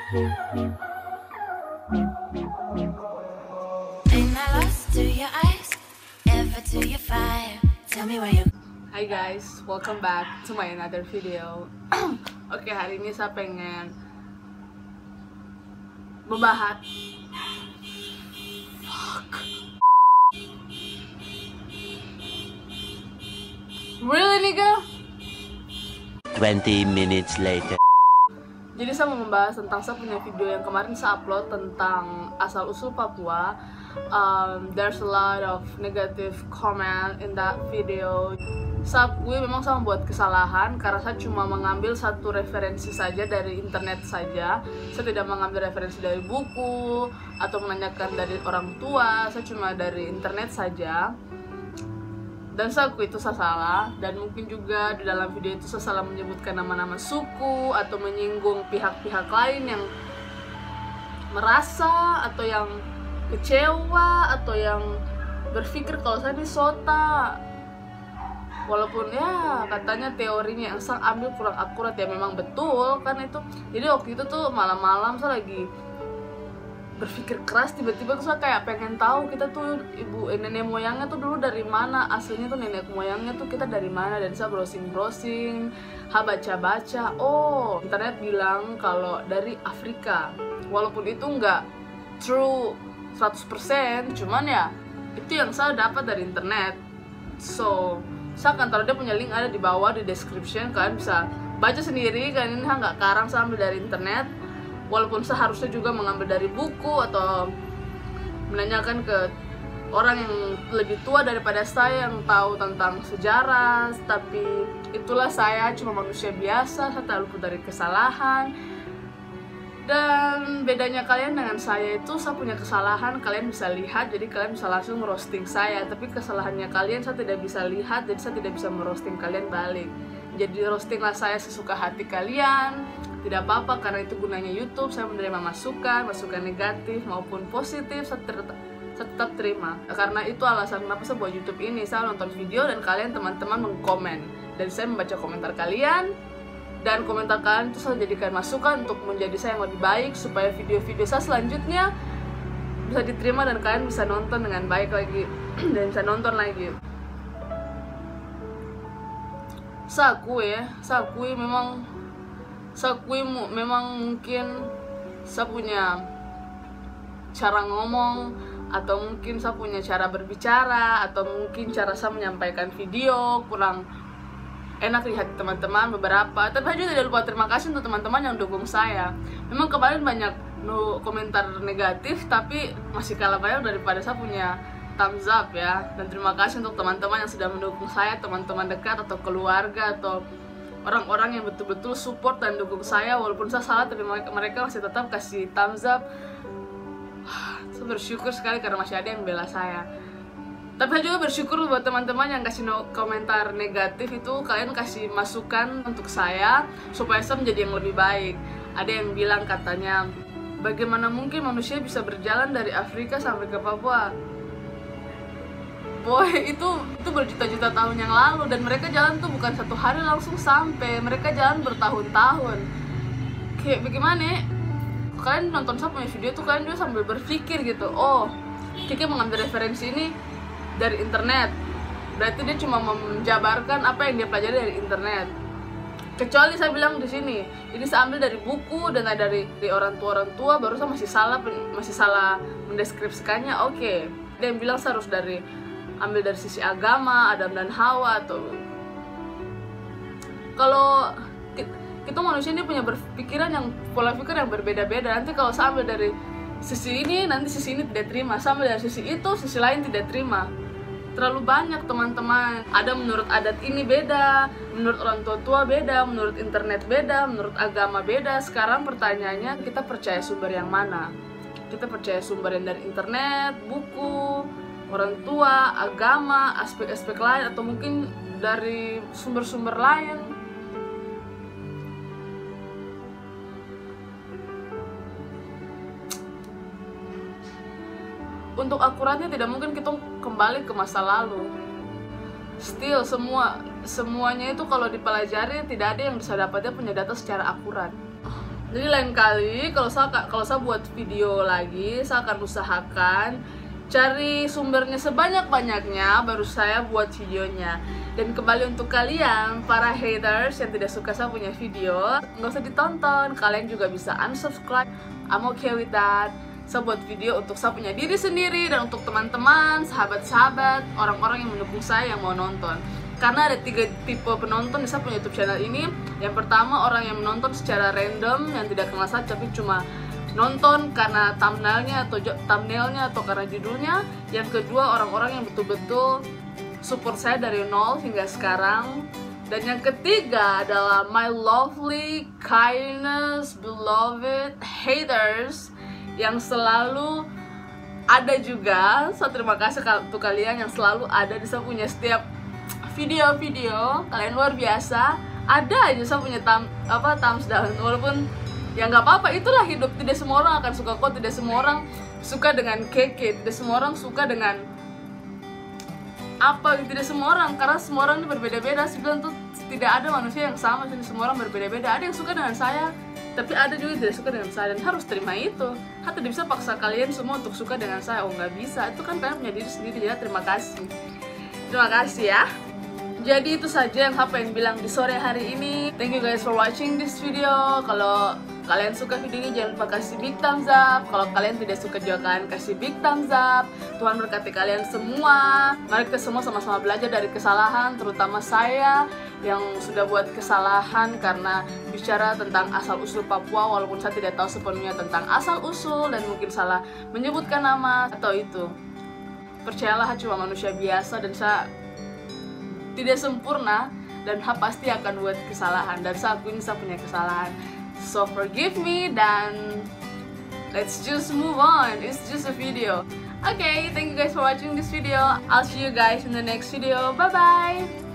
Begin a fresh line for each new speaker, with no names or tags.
Hai guys, welcome back to my another video. Oke, hari ini saya pengen membahas Really nigga?
20 minutes later.
Jadi saya mau membahas tentang saya punya video yang kemarin saya upload tentang asal-usul Papua. There's a lot of negative comment in that video. Gue memang saya membuat kesalahan karena saya cuma mengambil satu referensi saja dari internet saja. Saya tidak mengambil referensi dari buku atau menanyakan dari orang tua. Saya cuma dari internet saja. Dan saya akui itu saya salah, dan mungkin juga di dalam video itu saya salah menyebutkan nama-nama suku atau menyinggung pihak-pihak lain yang merasa atau yang kecewa atau yang berpikir kalau saya ini sota. Walaupun ya katanya teorinya yang saya ambil kurang akurat, ya memang betul kan itu. Jadi waktu itu tuh malam-malam saya lagi berpikir keras, tiba-tiba tuh saya kayak pengen tahu kita tuh nenek moyangnya tuh dulu dari mana, aslinya tuh nenek moyangnya tuh kita dari mana. Dan saya browsing, baca-baca, oh internet bilang kalau dari Afrika. Walaupun itu nggak true 100%, cuman ya itu yang saya dapat dari internet. So saya akan taruh dia punya link ada di bawah di description, kalian bisa baca sendiri. Kalian ini nggak karang, saya ambil dari internet. Walaupun seharusnya juga mengambil dari buku atau menanyakan ke orang yang lebih tua daripada saya yang tahu tentang sejarah, tapi itulah saya, cuma manusia biasa, saya tak luput dari kesalahan. Dan bedanya kalian dengan saya itu, saya punya kesalahan, kalian bisa lihat, jadi kalian bisa langsung roasting saya. Tapi kesalahannya kalian saya tidak bisa lihat, jadi saya tidak bisa merosting kalian balik. Jadi roastinglah saya sesuka hati kalian, tidak apa-apa karena itu gunanya YouTube. Saya menerima masukan negatif maupun positif, saya tetap terima. Karena itu alasan kenapa saya buat YouTube ini. Saya nonton video dan kalian teman-teman mengkomen, dan saya membaca komentar kalian, dan komentar kalian itu saya jadikan masukan untuk menjadi saya yang lebih baik, supaya video-video saya selanjutnya bisa diterima dan kalian bisa nonton dengan baik lagi dan bisa nonton lagi. Saya akui memang mungkin saya punya cara ngomong, atau mungkin saya punya cara berbicara, atau mungkin cara saya menyampaikan video kurang enak lihat teman-teman beberapa. Tapi saya juga tidak lupa terima kasih untuk teman-teman yang dukung saya. Memang kemarin banyak komentar negatif, tapi masih kalah banyak daripada saya punya thumbs up ya. Dan terima kasih untuk teman-teman yang sudah mendukung saya, teman-teman dekat atau keluarga atau orang-orang yang betul-betul support dan dukung saya. Walaupun saya salah, tapi mereka masih tetap kasih thumbs up. Saya bersyukur sekali karena masih ada yang bela saya. Tapi saya juga bersyukur buat teman-teman yang kasih komentar negatif itu, kalian kasih masukan untuk saya supaya saya menjadi yang lebih baik. Ada yang bilang katanya, bagaimana mungkin manusia bisa berjalan dari Afrika sampai ke Papua? Boy, itu berjuta-juta tahun yang lalu, dan mereka jalan tuh bukan satu hari langsung sampai, mereka jalan bertahun-tahun. Kayak bagaimana? Kalian nonton saya punya video tuh kalian juga sambil berpikir gitu, oh Kiki mengambil referensi ini dari internet, berarti dia cuma menjabarkan apa yang dia pelajari dari internet. Kecuali saya bilang di sini, ini saya ambil dari buku dan dari orang tua, baru saya masih salah mendeskripsikannya. Oke. Dia yang bilang saya harus ambil dari sisi agama, Adam dan Hawa, atau kalau kita manusia ini punya berpikiran yang pola pikir yang berbeda-beda. Nanti kalau saya ambil dari sisi ini, nanti sisi ini tidak terima. Saya ambil dari sisi itu, sisi lain tidak terima. Terlalu banyak teman-teman. Ada menurut adat ini beda, menurut orang tua beda, menurut internet beda, menurut agama beda. Sekarang pertanyaannya, kita percaya sumber yang mana? Kita percaya sumber yang dari internet, buku, orang tua, agama, aspek-aspek lain, atau mungkin dari sumber-sumber lain. Untuk akuratnya tidak mungkin kita kembali ke masa lalu. Still semuanya itu kalau dipelajari tidak ada yang bisa dapatnya punya data secara akurat. Jadi lain kali kalau saya buat video lagi, saya akan usahakan cari sumbernya sebanyak-banyaknya baru saya buat videonya. Dan kembali untuk kalian para haters yang tidak suka saya punya video, nggak usah ditonton, kalian juga bisa unsubscribe. I'm okay with that. Saya buat video untuk saya punya diri sendiri dan untuk teman-teman, sahabat-sahabat, orang-orang yang mendukung saya yang mau nonton. Karena ada 3 tipe penonton di saya punya YouTube channel ini. Yang pertama, orang yang menonton secara random, yang tidak kenal saya tapi cuma nonton karena thumbnailnya atau karena judulnya. Yang kedua, orang-orang yang betul-betul support saya dari nol hingga sekarang. Dan yang ketiga adalah my lovely, kindness, beloved haters yang selalu ada juga. Saya terima kasih untuk kalian yang selalu ada di saya punya setiap video-video. Kalian luar biasa. Ada aja saya punya thumbs down, walaupun ya nggak apa-apa, itulah hidup. Tidak semua orang akan suka kok, tidak semua orang suka dengan keke, tidak semua orang suka dengan apa, tidak semua orang, karena semua orang ini berbeda-beda. Saya bilang tuh tidak ada manusia yang sama, semua orang berbeda-beda. Ada yang suka dengan saya, tapi ada juga yang tidak suka dengan saya, dan harus terima itu. Saya tidak bisa paksa kalian semua untuk suka dengan saya, oh nggak bisa, itu kan kalian punya diri sendiri. Ya terima kasih ya. Jadi itu saja yang Hapa yang bilang di sore hari ini. Thank you guys for watching this video. Kalau kalian suka video ini jangan lupa kasih big thumbs up. Kalau kalian tidak suka juga kalian kasih big thumbs up. Tuhan berkati kalian semua. Mari kita semua sama-sama belajar dari kesalahan, terutama saya yang sudah buat kesalahan karena bicara tentang asal-usul Papua, walaupun saya tidak tahu sepenuhnya tentang asal-usul dan mungkin salah menyebutkan nama atau itu. Percayalah, cuma manusia biasa dan saya tidak sempurna, dan pasti akan buat kesalahan, dan saya akuin saya punya kesalahan. So forgive me, dan let's just move on. It's just a video. Okay, thank you guys for watching this video. I'll see you guys in the next video. Bye bye.